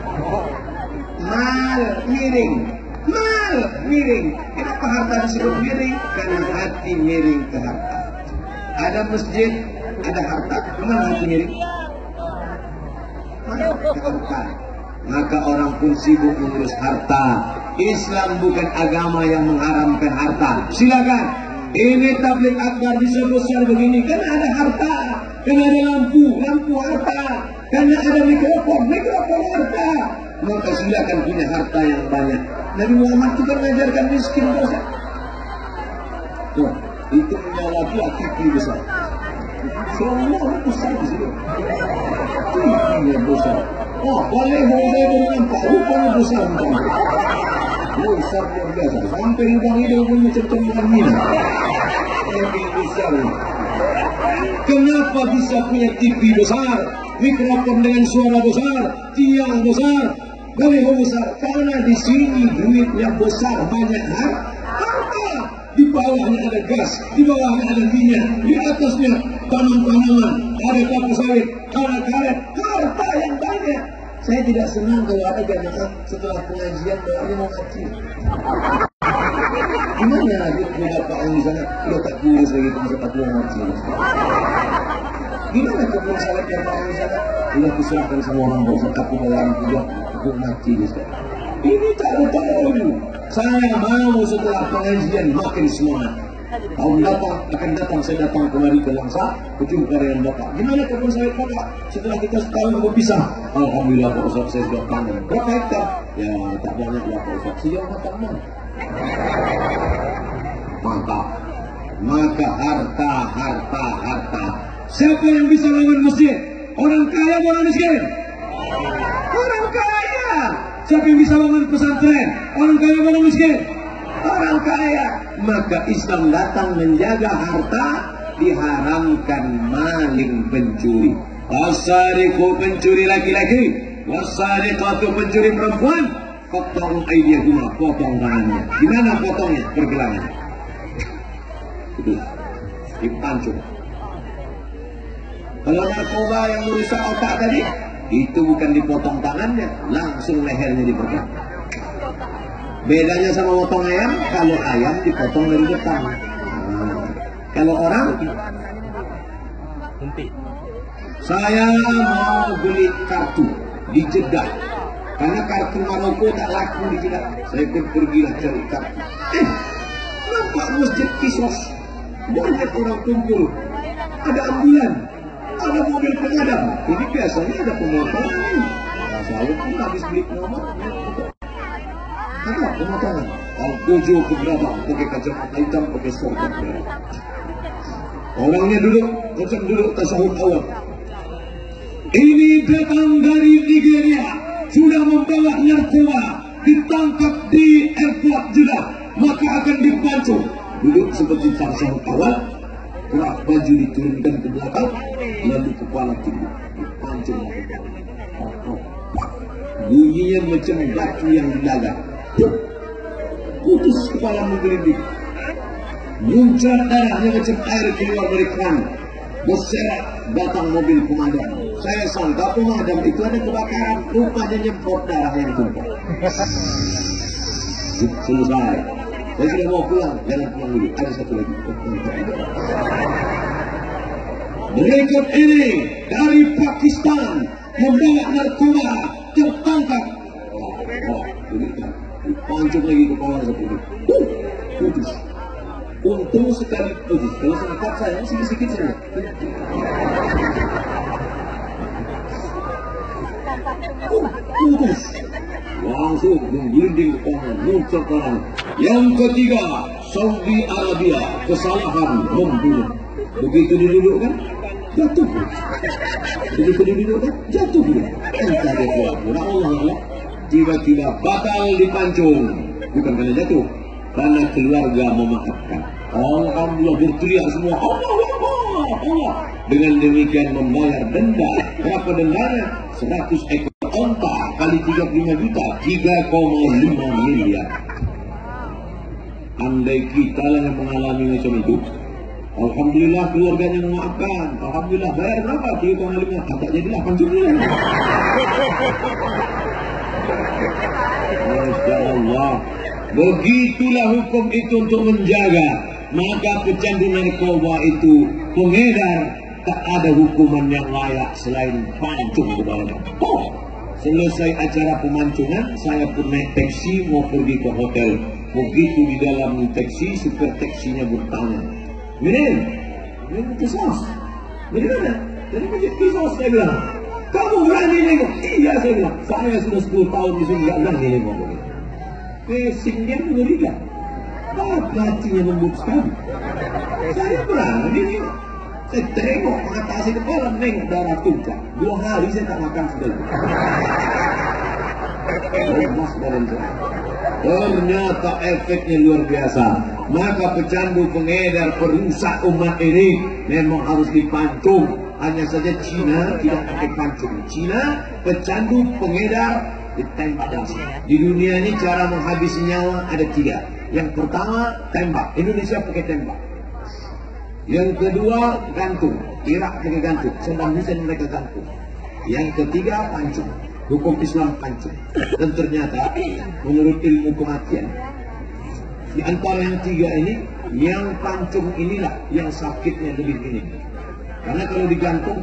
Mal, miring. Mal, miring. Kenapa harta disebut miring? Karena hati miring ke harta. Ada masjid, ada harta. Kemana hati miring? Harta. Maka orang pun sibuk mengurus harta. Islam bukan agama yang mengharamkan harta. Silakan. Ini tabligh akbar bisa besar begini karena ada harta, karena ada lampu, lampu harta, karena ada mikrofon, mikrofon harta. Maka silakan punya harta yang banyak. Nabi Muhammad juga mengajarkan miskin dosa. Tuh, itu menyalahi aktif besar. Semua besar di sini. Ini besar. Oh, boleh boleh bernampak. Rupanya besar. Besar luar biasa. Sampai lubang hidung pun macam temukan minum. Lebih besar. Kenapa bisa punya T V besar, mikrofon dengan suara besar, tiang besar, baliho besar? Karena di sini duitnya besar, banyak harta. Di bawahnya ada gas, di bawahnya ada minyak, di atasnya tanam-tanaman, ada kelapa sawit, ada karet, harta yang banyak. Saya tidak senang kalau ada jamaah setelah pengajian bawahnya mau mati. Gimana dia dapat yang di sana udah tak kurus lagi masa tak mau mati. Gimana kebun sawit yang ada di sana udah kuserahkan semua orang bangsa aku dalam juga aku mati di sana. Ini tak tahu. Saya mau setelah pengajian makin semangat. Tahun datang akan datang saya datang kemari ke Langsa, berjumpa dengan Bapak. Gimana kebun sawit Bapak? Setelah kita setahun berpisah, alhamdulillah Pak Ustaz saya sudah panen. Berapa hektar? Ya tak banyak lah Pak Ustaz. Sejauh mata mana? Mantap. Maka harta, harta, harta. Siapa yang bisa bangun masjid? Orang kaya atau orang miskin? Orang kaya. Siapa yang bisa bangun pesantren? Orang kaya atau orang miskin? Orang kaya. Maka Islam datang menjaga harta, diharamkan maling pencuri. Wasariqu pencuri laki-laki, wasariqatu pencuri perempuan, potong aydiyahuma, potong tangannya. Gimana potongnya? Pergelangan. Itu dipancung. Kalau narkoba yang merusak otak tadi, itu bukan dipotong tangannya, langsung lehernya dipegang. Bedanya sama potong ayam, kalau ayam dipotong dari depan. Nah, kalau orang, saya mau beli kartu di Jeddah, karena kartu Maroko tak laku di Jeddah. Saya pun pergilah cari kartu. Eh, nampak masjid Kisos, banyak orang kumpul, ada ambulan, ada mobil pemadam. Ini biasanya ada pemotongan. Nah, saya pun habis beli nomor. Ada pemotongan. Al-Gojo keberapa? Pakai kacamata hitam, pakai sorban. Orangnya duduk, macam duduk tasawuf awal. Ini datang dari Nigeria, sudah membawa narkoba, ditangkap di airport Jeddah, maka akan dipancung. Duduk seperti tasawuf awal, gerak baju diturunkan ke belakang, lalu kepala tinggi dipancung lagi. Bunyinya macam batu yang dilaga, putus kepala menggelinding, muncrat darahnya macam air keluar dari keran, berserak datang mobil pemadam. Saya sangka pemadam itu ada kebakaran, rupanya nyemprot darah yang tumpah. Selesai. Saya sudah mau pulang, jangan pulang dulu. Ada satu lagi. Berikut ini dari Pakistan membawa narkoba tertangkap. Oh, dipancung lagi kepala seperti itu. Uh, putus. Untung sekali putus. Kalau sempat saya sedikit-sedikit saja. Uh, putus. Langsung menggelinding ke kanan, muncul kanan. Yang ketiga, Saudi Arabia, kesalahan membunuh. Begitu didudukkan, jatuh. Begitu didudukkan, jatuh. Entah dia pura-pura Allah Allah. Tiba-tiba batal dipancung. Bukan karena jatuh, karena keluarga memaafkan. Alhamdulillah berteriak semua Allah Allah Allah. Dengan demikian membayar denda. Berapa dendanya? seratus ekor onta kali tiga puluh lima juta, tiga koma lima miliar. Andai kita yang mengalami macam itu, alhamdulillah keluarganya memaafkan. Alhamdulillah bayar berapa? tiga koma lima, tak jadi delapan juta. Masya Allah. Begitulah hukum itu untuk menjaga. Maka pecandu narkoba itu pengedar, tak ada hukuman yang layak selain pancung ke bawah. Oh, selesai acara pemancingan, saya pun naik taksi mau pergi ke hotel. Begitu di dalam taksi, super taksinya bertanya, Minim, ini kisos. Dari mana? Dari masjid kisos, saya bilang. Kamu berani nengok? Iya, saya bilang. Saya sudah sepuluh tahun di sini, gak berani nengok. Pesing dia mengerikan. Hatinya lembut sekali. Saya berani nengok. Saya tengok mengatasi kepala, nengok darah tumpah. Dua hari saya tak makan sudah. Lemas badan saya. Ternyata efeknya luar biasa. Maka pecandu pengedar perusak umat ini memang harus dipancung. Hanya saja Cina tidak pakai pancung. Cina pecandu pengedar ditembak langsung. Di dunia ini cara menghabisi nyawa ada tiga. Yang pertama tembak. Indonesia pakai tembak. Yang kedua gantung. Irak pakai gantung. Saddam Hussein mereka gantung. Yang ketiga pancung. Hukum Islam pancung. Dan ternyata menurut ilmu kematian, di antara yang tiga ini, yang pancung inilah yang sakitnya lebih ini. Karena kalau digantung,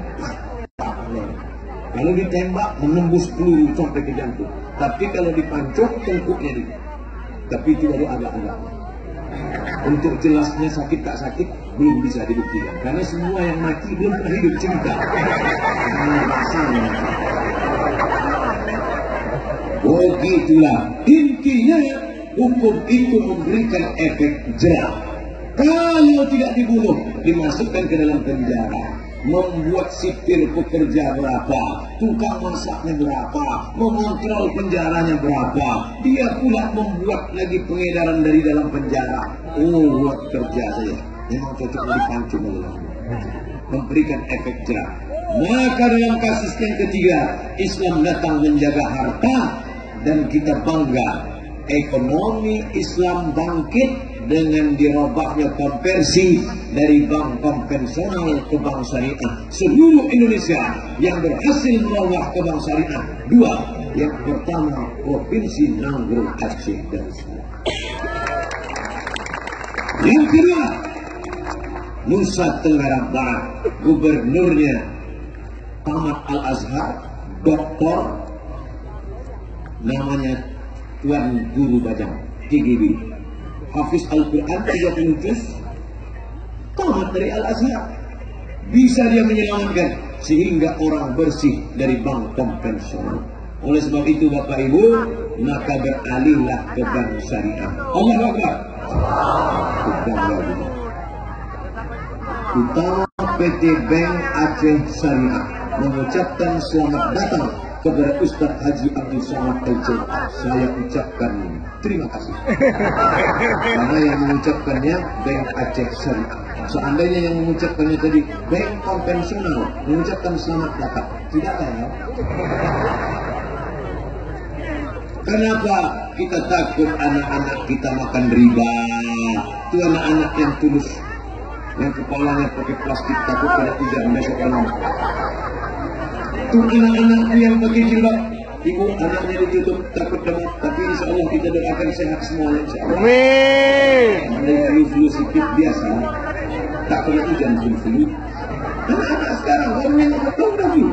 kalau ditembak menembus peluru sampai ke jantung. Tapi kalau dipancung, tengkuknya di. Tapi itu baru agak-agak. Untuk jelasnya sakit tak sakit belum bisa dibuktikan. Karena semua yang mati belum pernah hidup cerita. Begitulah intinya, hukum itu memberikan efek jerah. Kalau tidak dibunuh, dimasukkan ke dalam penjara. Membuat sipir pekerja berapa, tukang masaknya berapa, mengontrol penjaranya berapa. Dia pula membuat lagi pengedaran dari dalam penjara. Oh, buat kerja saja memang cocok dipancung oleh memberikan efek jerah. Maka dalam kasus yang ketiga, Islam datang menjaga harta. Dan kita bangga, ekonomi Islam bangkit dengan dirobahnya konversi dari bank konvensional ke bank syariah. Seluruh Indonesia yang berhasil merubah ke bank syariah dua. Yang pertama Provinsi Nanggro Aceh Darussalam. Yang kedua Nusa Tenggara Barat, gubernurnya Tamat Al-Azhar, doktor namanya Tuan Guru Bajang, T G B, Hafiz Al-Quran tiga puluh juz, tamat dari Al-Azhar. Bisa dia menyelamatkan sehingga orang bersih dari bank konvensional. Oleh sebab itu Bapak Ibu, maka beralihlah ke bank syariah. Allahu Akbar. Utama P T Bank Aceh Syariah mengucapkan selamat datang kepada Ustaz Haji Abdul Somad L C. Saya ucapkan terima kasih. Karena yang mengucapkannya Bank Aceh Syariah. Seandainya yang mengucapkannya tadi bank konvensional mengucapkan selamat datang, tidak ya? Kenapa kita takut anak-anak kita makan riba? Itu anak-anak yang tulus, yang kepalanya pakai plastik takut kena hujan besok malam. Itu anak-anak yang pakai jilbab, ibu anaknya ditutup takut demam, tapi insya Allah kita doakan sehat semuanya. Amin. Ada flu-flu sedikit biasa, tak kena hujan flu-flu. Anak-anak sekarang baru yang betul dah flu.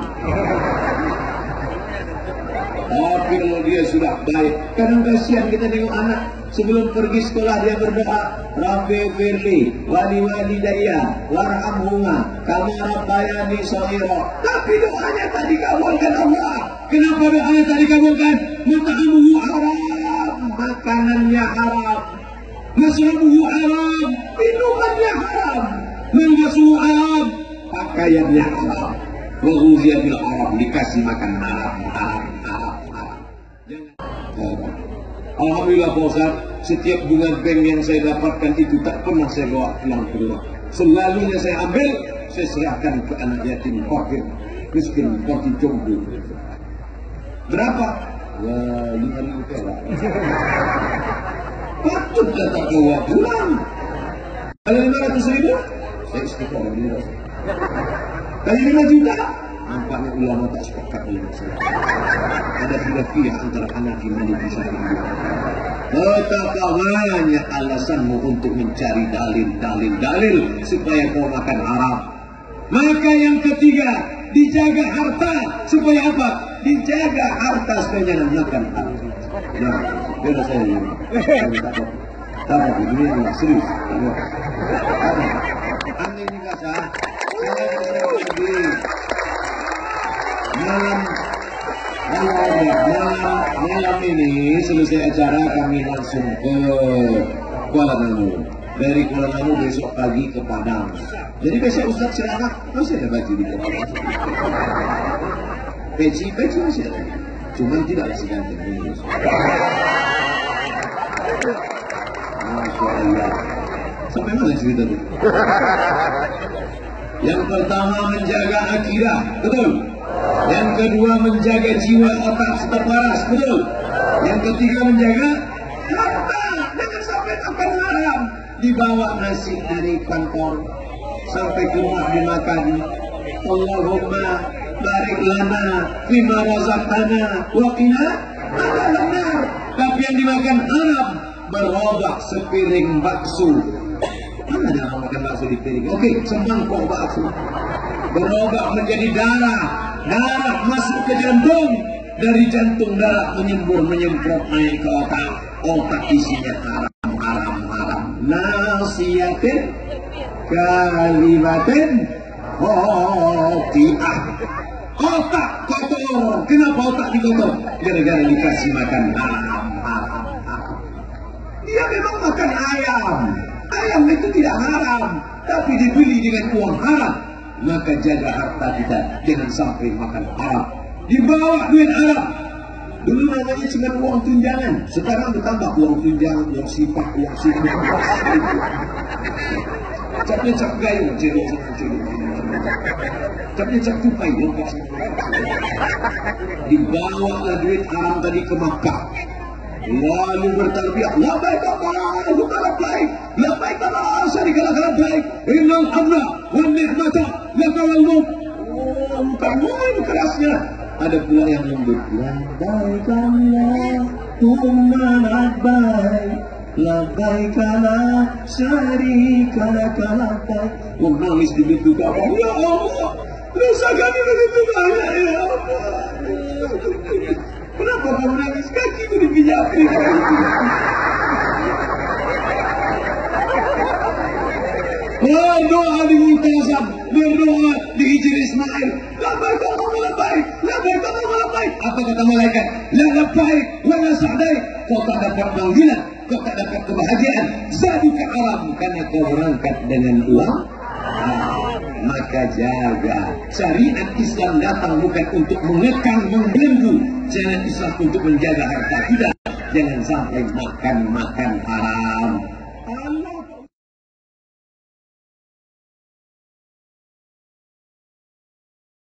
Tapi kalau dia sudah baik, kadang kasihan kita tengok anak sebelum pergi sekolah dia berdoa, Rabbi firli, wali wali daya, warhamhuma, kama rabbayani shaghira. Tapi doanya tak dikabulkan Allah. Kenapa doanya tak dikabulkan? Mat'amuhu haram, makanannya haram, masrabuhu haram, minumannya haram, malbasuhu haram, pakaiannya haram, wa ghuziya bil haram, dikasih makan haram, haram, haram. Alhamdulillah Pak Ustaz, setiap bunga bank yang saya dapatkan itu tak pernah saya bawa pulang ke rumah. Selalunya saya ambil, saya serahkan ke anak yatim, fakir, miskin, fakir jomblo. Berapa? Ya, lima ribu perak. Patut tak bawa pulang. Kalau lima ratus ribu, saya istiqomah di rumah. Kalau lima juta, nampaknya ulama tak sepakat dengan saya. Ada khilafiyah antara Hanafi Maliki Syafi'i. Betapa banyak alasanmu untuk mencari dalil-dalil-dalil supaya kau makan haram. Maka yang ketiga, dijaga harta supaya apa? Dijaga harta supaya jangan makan haram. Nah, beda saya ini. Tak apa, ini yang serius. Anda ini kasar. Saya pergi malam malam malam ini selesai acara kami langsung ke Kuala Namu. Dari Kuala Namu besok pagi ke Padang. Jadi besok Ustaz ceramah masih ada baju di kepala. Peci peci masih ada. Cuma tidak masih ganteng. Masya Allah. Sampai mana cerita itu? Yang pertama menjaga akidah, betul. Yang kedua menjaga jiwa otak serta waras, betul. Yang ketiga menjaga harta, jangan sampai makan haram. Dibawa nasi dari kantor sampai ke rumah dimakan. Allahumma barik lana fima razaqtana wa qina adzabannar. Tapi yang dimakan haram, berobak sepiring bakso. Mana ada orang makan bakso di piring? Oke, semangkok bakso. Berubah menjadi darah, darah masuk ke jantung, dari jantung darah menyembur menyemprot naik ke otak, otak isinya haram, haram, haram. Nasiyatin, kalimatin, khoti'ah. Otak kotor. Kenapa otak dikotor? Gara-gara dikasih makan haram, haram, haram. Dia memang makan ayam. Ayam itu tidak haram, tapi dibeli dengan uang haram. Maka jaga harta kita, jangan sampai makan haram. Dibawa duit haram. Dulu namanya cuma uang tunjangan, sekarang bertambah uang tunjangan, uang sifat, uang sifat. Capnya cap gayung, jadi capnya cap tupai. Dibawa duit haram tadi ke Makkah. Lalu bertarbiyah, labbaik Allah, labbaik, labbaik Allah, syarika lak labbaik, innal hamda wan ni'mata laka wal mulk. Oh, bukan main kerasnya. Ada pula yang lembut. Labbaik Allah, thumma labbaik, labbaik la syarika lak labbaik. Oh, nangis di pintu Ka'bah. Ya Allah, dosa kami begitu banyak ya Allah. Kenapa kamu nangis? Kakiku dipijak. Berdoa di Multazam, berdoa di Hijri Ismail. Labbaik Allahumma labbaik, labbaik Allahumma labbaik. Apa kata malaikat? La labbaik, wa la sa'daik. Kau tak dapat panggilan, kau tak dapat kebahagiaan. Zaduka haram, karena kau berangkat dengan uang. Maka jaga. Syariat Islam datang bukan untuk mengekang, membelenggu. Syariat Islam untuk menjaga harta kita. Jangan sampai makan-makan haram.